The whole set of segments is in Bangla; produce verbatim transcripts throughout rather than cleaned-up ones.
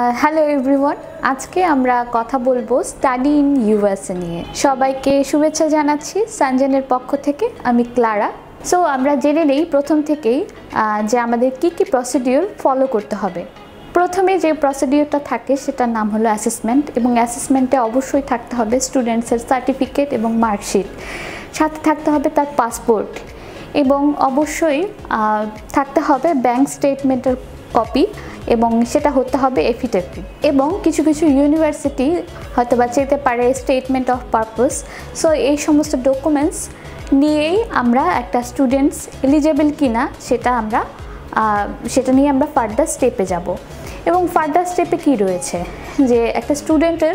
হ্যালো এভরিওয়ান, আজকে আমরা কথা বলবো স্টাডি ইন ইউএসএ নিয়ে। সবাইকে শুভেচ্ছা জানাচ্ছি সানজানের পক্ষ থেকে। আমি ক্লারা। সো আমরা জেনে নেই প্রথম থেকেই যে আমাদের কি কি প্রসিডিউর ফলো করতে হবে। প্রথমে যে প্রসিডিউরটা থাকে সেটার নাম হলো অ্যাসেসমেন্ট, এবং অ্যাসেসমেন্টে অবশ্যই থাকতে হবে স্টুডেন্টসের সার্টিফিকেট এবং মার্কশিট, সাথে থাকতে হবে তার পাসপোর্ট, এবং অবশ্যই থাকতে হবে ব্যাংক স্টেটমেন্টের কপি, এবং সেটা হতে হবে এফিডেভিট। এবং কিছু কিছু ইউনিভার্সিটি হয়তো বা চেতে পারে স্টেটমেন্ট অফ পারপাস। সো এই সমস্ত ডকুমেন্টস নিয়েই আমরা একটা স্টুডেন্টস এলিজেবল কিনা সেটা আমরা সেটা নিয়ে আমরা ফার্দার স্টেপে যাব। এবং ফার্দার স্টেপে কি রয়েছে যে একটা স্টুডেন্টের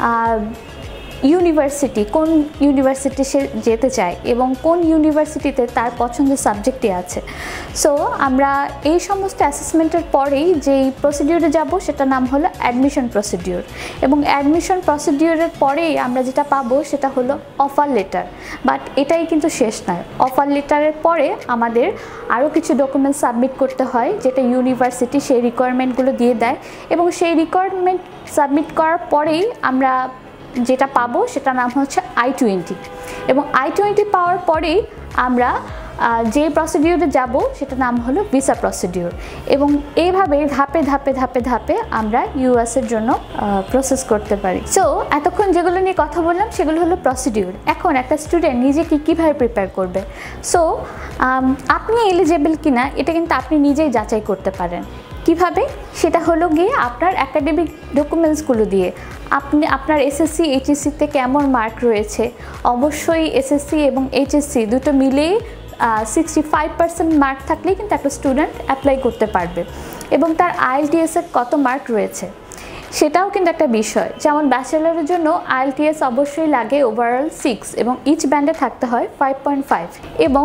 ইউনিভার্সিটি, কোন ইউনিভার্সিটি সে যেতে চায় এবং কোন ইউনিভার্সিটিতে তার পছন্দের সাবজেক্টটি আছে। সো আমরা এই সমস্ত অ্যাসেসমেন্টের পরেই যেই প্রসিডিউরে যাব সেটার নাম হলো অ্যাডমিশন প্রসিডিউর, এবং অ্যাডমিশন প্রসিডিউরের পরেই আমরা যেটা পাবো সেটা হলো অফার লেটার। বাট এটাই কিন্তু শেষ নয়। অফার লেটারের পরে আমাদের আরও কিছু ডকুমেন্টস সাবমিট করতে হয়, যেটা ইউনিভার্সিটি সেই রিকোয়ারমেন্টগুলো দিয়ে দেয়, এবং সেই রিকোয়ারমেন্ট সাবমিট করার পরেই আমরা যেটা পাবো সেটার নাম হচ্ছে আই টোয়েন্টি। এবং আই টোয়েন্টি পাওয়ার পরেই আমরা যে প্রসিডিউরে যাব সেটার নাম হলো ভিসা প্রসিডিউর। এবং এইভাবে ধাপে ধাপে ধাপে ধাপে আমরা ইউএসের জন্য প্রসেস করতে পারি। সো এতক্ষণ যেগুলো নিয়ে কথা বললাম সেগুলো হলো প্রসিডিউর। এখন একটা স্টুডেন্ট নিজেকে কীভাবে প্রিপেয়ার করবে, সো আপনি এলিজেবল কিনা এটা কিন্তু আপনি নিজেই যাচাই করতে পারেন। কিভাবে? সেটা হলো গিয়ে আপনার একাডেমিক ডকুমেন্টসগুলো দিয়ে। আপনি আপনার এসএসসি এইচএসসিতে কেমন মার্ক রয়েছে, অবশ্যই এসএসসি এবং এইচএসসি দুটো মিলেই সিক্সটি ফাইভ পার্সেন্ট মার্ক থাকলেই কিন্তু একটা স্টুডেন্ট অ্যাপ্লাই করতে পারবে। এবং তার আইএলটিএসের কত মার্ক রয়েছে সেটাও কিন্তু একটা বিষয়। যেমন ব্যাচেলারের জন্য আইএলটিএস অবশ্যই লাগে ওভারঅল সিক্স, এবং ইচ ব্যান্ডে থাকতে হয় ফাইভ পয়েন্ট ফাইভ। এবং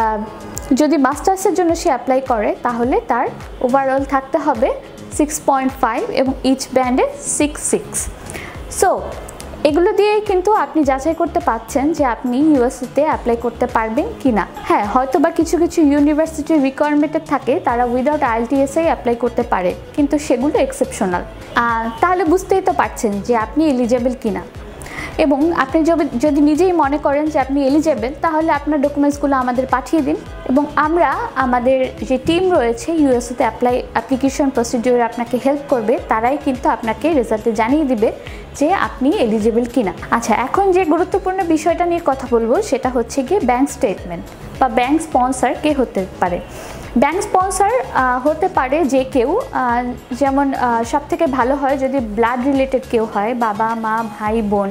যদি মাস্টার্সের জন্য সে অ্যাপ্লাই করে তাহলে তার ওভারঅল থাকতে হবে সিক্স পয়েন্ট ফাইভ, এবং ইচ ব্যান্ডে সিক্স সিক্স। সো এগুলো দিয়েই কিন্তু আপনি যাচাই করতে পারছেন যে আপনি ইউএসএতে অ্যাপ্লাই করতে পারবেন কি না। হ্যাঁ, হয়তো বা কিছু কিছু ইউনিভার্সিটির রিকোয়ারমেন্টের থাকে তারা উইদাউট আইএলটিএসেই অ্যাপ্লাই করতে পারে, কিন্তু সেগুলো এক্সেপশনাল। তাহলে বুঝতেই তো পারছেন যে আপনি এলিজেবল কিনা। এবং আপনি যদি নিজেই মনে করেন যে আপনি এলিজেবল, তাহলে আপনার ডকুমেন্টসগুলো আমাদের পাঠিয়ে দিন, এবং আমরা আমাদের যে টিম রয়েছে ইউএসএতে অ্যাপ্লাই অ্যাপ্লিকেশন প্রসিডিউরে আপনাকে হেল্প করবে, তারাই কিন্তু আপনাকে রেজাল্টে জানিয়ে দিবে যে আপনি এলিজেবল কিনা। আচ্ছা, এখন যে গুরুত্বপূর্ণ বিষয়টা নিয়ে কথা বলবো সেটা হচ্ছে গিয়ে ব্যাংক স্টেটমেন্ট বা ব্যাংক স্পন্সর কে হতে পারে। ব্যাংক স্পন্সর হতে পারে যে কেউ, যেমন সবথেকে ভালো হয় যদি ব্লাড রিলেটেড কেউ হয়, বাবা মা ভাই বোন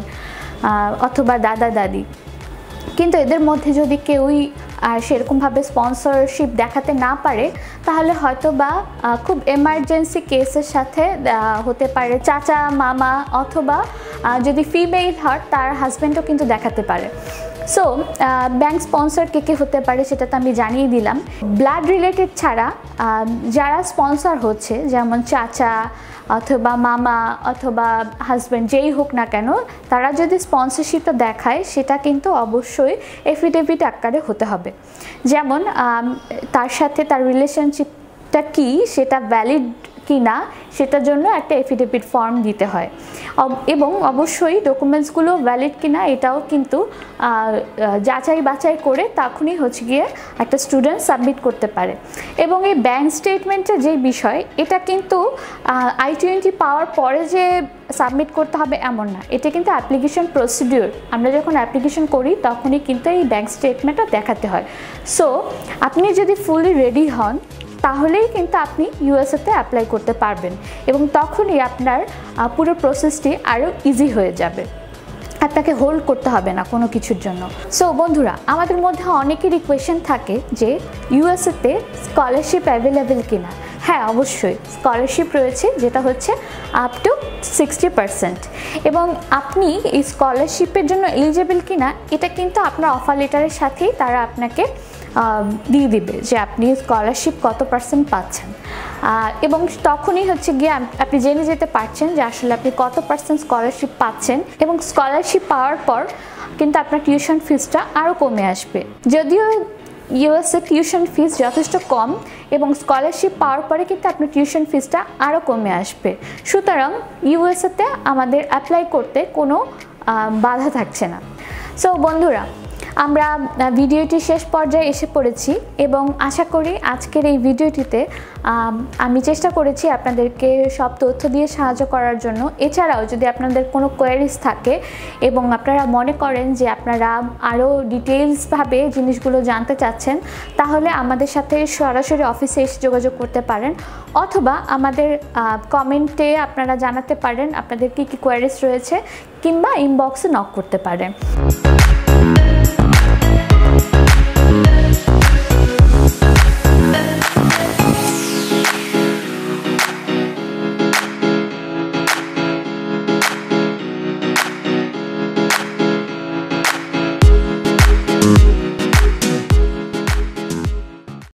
অথবা দাদা দাদি। কিন্তু এদের মধ্যে যদি কেউই আর সেরকমভাবে স্পন্সরশিপ দেখাতে না পারে, তাহলে হয়তো বা খুব এমার্জেন্সি কেসের সাথে হতে পারে চাচা মামা, অথবা যদি ফিমেল হয় তার হাজব্যান্ডও কিন্তু দেখাতে পারে। সো ব্যাংক স্পন্সর কে কে হতে পারে সেটা তো আমি জানিয়ে দিলাম। ব্লাড রিলেটেড ছাড়া যারা স্পন্সর হচ্ছে, যেমন চাচা অথবা মামা অথবা হাজব্যান্ড, যেই হোক না কেন, তারা যদি স্পন্সরশিপটা দেখায় সেটা কিন্তু অবশ্যই এফিডেভিট আকারে হতে হবে। যেমন তার সাথে তার রিলেশনশিপটা কি সেটা ভ্যালিড কি না সেটার জন্য একটা এফিডেভিট ফর্ম দিতে হয়, এবং অবশ্যই ডকুমেন্টসগুলো ভ্যালিড কিনা এটাও কিন্তু যাচাই বাছাই করে তখনই হচ্ছে গিয়ে একটা স্টুডেন্ট সাবমিট করতে পারে। এবং এই ব্যাংক স্টেটমেন্টের যে বিষয়, এটা কিন্তু আই টোয়েন্টি পাওয়ার পরে যে সাবমিট করতে হবে এমন না, এটা কিন্তু অ্যাপ্লিকেশন প্রসিডিউর। আমরা যখন অ্যাপ্লিকেশন করি তখনই কিন্তু এই ব্যাংক স্টেটমেন্টটা দেখাতে হয়। সো আপনি যদি ফুলি রেডি হন তাহলেই কিন্তু আপনি ইউএসএতে অ্যাপ্লাই করতে পারবেন, এবং তখনই আপনার পুরো প্রসেসটি আরও ইজি হয়ে যাবে। আপনাকে হোল্ড করতে হবে না কোনো কিছুর জন্য। সো বন্ধুরা, আমাদের মধ্যে অনেকেরই কোয়েশ্চেন থাকে যে ইউএসএতে স্কলারশিপ অ্যাভেলেবেল কিনা। হ্যাঁ, অবশ্যই স্কলারশিপ রয়েছে, যেটা হচ্ছে আপ টু সিক্সটি পারসেন্ট। এবং আপনি এই স্কলারশিপের জন্য এলিজেবল কিনা এটা কিন্তু আপনার অফার লেটারের সাথেই তারা আপনাকে দিয়ে দিবে যে আপনি স্কলারশিপ কত পার্সেন্ট পাচ্ছেন, এবং তখনই হচ্ছে গিয়ে আপনি জেনে যেতে পারছেন যে আসলে আপনি কত পার্সেন্ট স্কলারশিপ পাচ্ছেন। এবং স্কলারশিপ পাওয়ার পর কিন্তু আপনার টিউশন ফিসটা আরও কমে আসবে। যদিও ইউএসএ টিউশন ফিস যথেষ্ট কম এবং স্কলারশিপ পাওয়ার পরে কিন্তু আপনার টিউশন ফিসটা আরও কমে আসবে। সুতরাং ইউএসএতে আমাদের অ্যাপ্লাই করতে কোনো বাধা থাকছে না। সো বন্ধুরা, আমরা ভিডিওটি শেষ পর্যায়ে এসে পড়েছি এবং আশা করি আজকের এই ভিডিওটিতে আমি চেষ্টা করেছি আপনাদেরকে সব তথ্য দিয়ে সাহায্য করার জন্য। এছাড়াও যদি আপনাদের কোনো কোয়ারিজ থাকে এবং আপনারা মনে করেন যে আপনারা আরও ডিটেলসভাবে জিনিসগুলো জানতে চাচ্ছেন, তাহলে আমাদের সাথে সরাসরি অফিসে এসে যোগাযোগ করতে পারেন, অথবা আমাদের কমেন্টে আপনারা জানাতে পারেন আপনাদের কী কী কোয়ারিজ রয়েছে, কিংবা ইনবক্সে নক করতে পারেন।